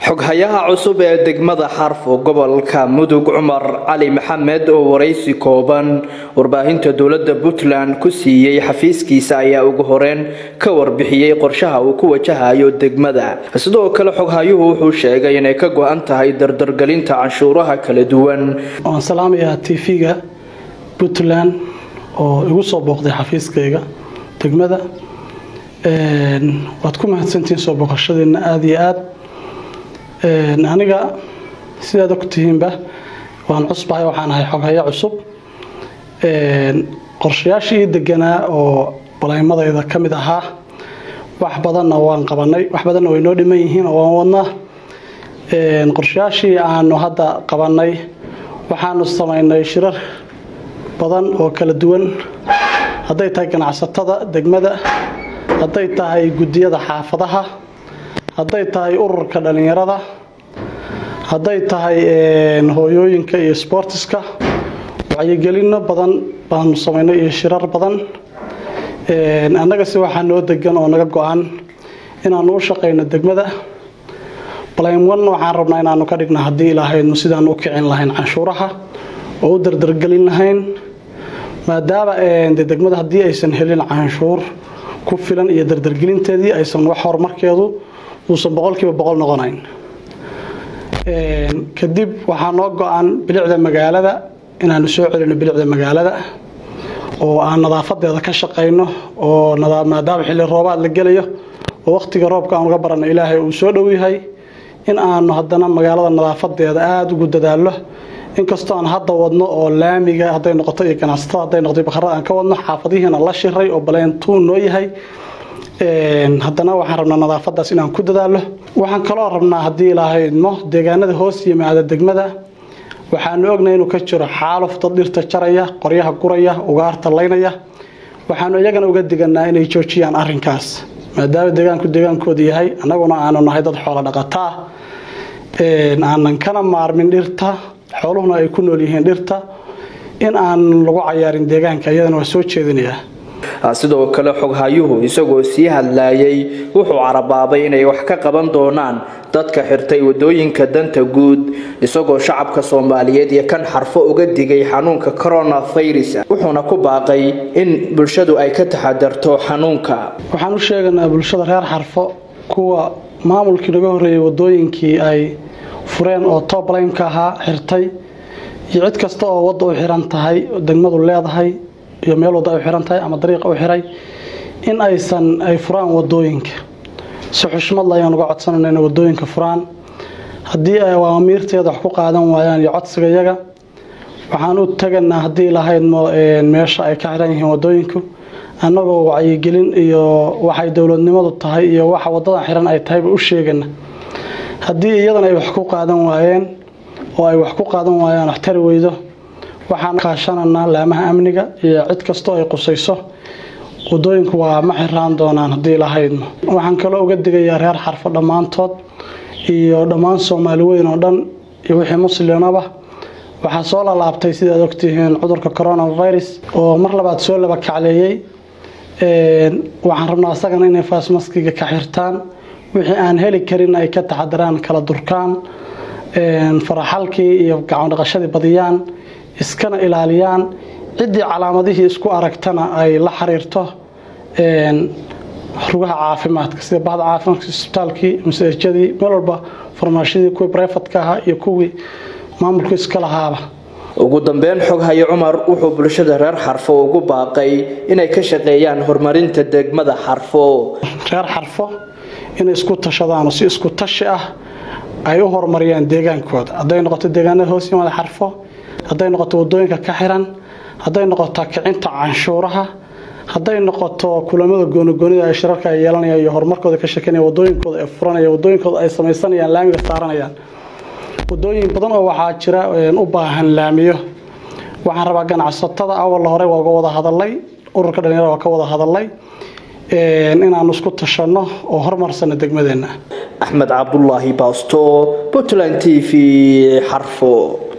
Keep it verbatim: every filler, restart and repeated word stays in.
xoghayaha cusub ee degmada Xarfo gobolka Mudug Cumar Ali Maxamed oo wareysi kooban warbaahinta dawladda Puntland ku siiyay xafiiskiisa ayaa ugu horeen ka warbixiyay qorshaha uu ku wajahayo degmada. Sidoo kale xoghayuhu wuxuu sheegay inay ka go'an tahay dardargelinta canshuuraha kala duwan. Aan salaamayaa T V-ga Puntland oo igu soo booqday xafiiskayga degmada. een waad ku mahadsantiin soo booqashadeena aad iyo aad. een aniga sidaad ogtihiinba waan cusbahay waxaan ahay xoghaye cusub. een qorshayaashii deganaa oo baleymadayda kamid ahaa wax badan waan qabanay wax badan way noo dhiman yihiin oo waan wadnaa. een qorshayaashii aanu hadda qabanay waxaanu sameynay shirar badan oo kala duwan haday tahay ganacsatada degmada haday tahay gudiyada xaafadaha haday tahay ururka dhalinyarada haday tahay een hooyooyinka iyo sportiska wacyigelin badan baan sameynay iyo shirar badan. een anaga si waxa noo degan oo naga go'an inaan u shaqeyno degmada plan one waxaan rabnaa inaanu ka dhigno hadii ilaahay sidaan u kicin lahayn canshuuraha oo dardargelin lahayn maadaama een degmada hadii aysan helin canshuur ku filan iyo dardargelinteedii aysan wax horumarkeedu uusan boqolkiiba boqol noqonayn. een kadib waxaa noo go'an bilicda magaalada inaanu soo celino bilicda magaalada oo aan nadaafadeeda ka shaqeyno oo maadaama xilli roobaad la gelayo oo waqtiga roobka aan uga barano ilaahay uu soo dhow yahay in aanu haddana magaalada nadaafadeeda aad ugu dadaalo inkastoo aan hadda wadno oo laamiga haday noqoto iyo ganacsatada haday noqdo bakharada aan ka wadno xaafadihiina la shiray oo baleentuu noo yahay. een haddana waxaan rabnaa nadaafadaas inaan ku dadaalo. waxaan kaloo rabnaa hadii ilaahay idmo deegaanada hoos yimaada degmada waxaan ognahay inuu ka jiro xaaluf dad dhirta jaraya qoryaha guraya ugaarta laynaya waxaan iyagana uga diganaa inay joojiyaan arrinkaas maadaama deegaanku deegaankooda yahay anaguna aanu nahay dad xoolo dhaqataa een aanan kana maarmin dhirta xooluhuna ay ku nool yihiin dhirta in aan lagu cayaarin deegaanka iyadana waa soo jeedinayaa. sidoo kale xoghayuhu isagoo sii hadlayay wuxuu carabaabay inay wax ka qaban doonaan dadka xirtay wadooyinka danta guud isagoo shacabka Soomaaliyeed iyo kan Xarfo uga digay xanuunka coronavirus wuxuuna ku baaqay in bulshadu ay ka taxadarto xanuunka. waxaan u sheegnaa bulshada reer Xarfo kuwa maamulkii laga horeeyay wadooyinkii ay fureen oo top line ka ahaa xirtay iyo cid kasta oo wado u xiran tahay degmadu leedahay iyo meel wada u xiran tahay ama dariiq u xiray in aysan ay furaan wadooyinka si xushmad la ayaan uga codsanayna in wadooyinka furaan hadii ay awaamiirteeda wax ku qaadan waayaan iyo codsiga iyaga waxaan u taganaa hadii lahayd meesha ay ka xiran yihiin wadooyinku anagoo wacyigelin iyo waxay dawladnimadu tahay iyo waxa wadada xiran ay tahay u sheegana hadii iyadana ay wax ku qaadan waayeen oo ay wax ku qaadan waayaan wax tar weydo waxaan kaashananaa laamaha amniga iyo cid kasto ay qusayso wadooyinku waa ma xiraan doonaan hadii lahayd waxaan kale uga digayaa reer Xarfo dhamaantood iyo dhamaan Soomaali weyn oo dhan iyo wixii muslimanaba waxa soo la laabtay sida aad ogtihiin cudurka coronavirus oo mar labaad soo laba kacleeyay. een waxaan rabnaa asagana inay faas maskiga ka xirtaan wixii aan heli karin ay ka taxadaraan kala durkaan een faraxalkii iyo gacan dhaqashadii badiyaan iskana ilaaliyaan cidii calaamadihii isku aragtana ay la xiriirto een rugaha caafimaadka sida bahda caafimaadka isbitaalkii masaajidii meel walba farmaashadii kuwa private-ka ah iyo kuwii maamulka iska lahaaba. ugu dambeyn xoghaye Cumar wuxuu bulshada reer Xarfo ugu baaqay inay ka shaqeeyaan horumarinta degmada Xarfo. reer Xarfo inay isku tashadaan si isku tashi ah ay u horumariyaan deegaankooda haday noqoto deegaanada hoos yimaada Xarfo haday noqoto wadooyinka ka xiran haday noqoto kicinta canshuuraha haday noqoto kulamada gooni-goonida ay shirarka ay yeelanayaan iyo horumarkooda ka shaqeynaya wadooyinkooda ay furanayaan wadooyinkooda ay sameysanayaan laamiga saaranayaan wadooyin badan oo waxa jira u baahan laamiyo waxaan rabaa ganacsatada awal hore waa uga wada hadalay ururka dhalinyarada waa ka wada hadalay een inaan isku tashano oo horumarsano degmadeena. Axmed Cabdullaahi Baasto Puntland T V Xarfo.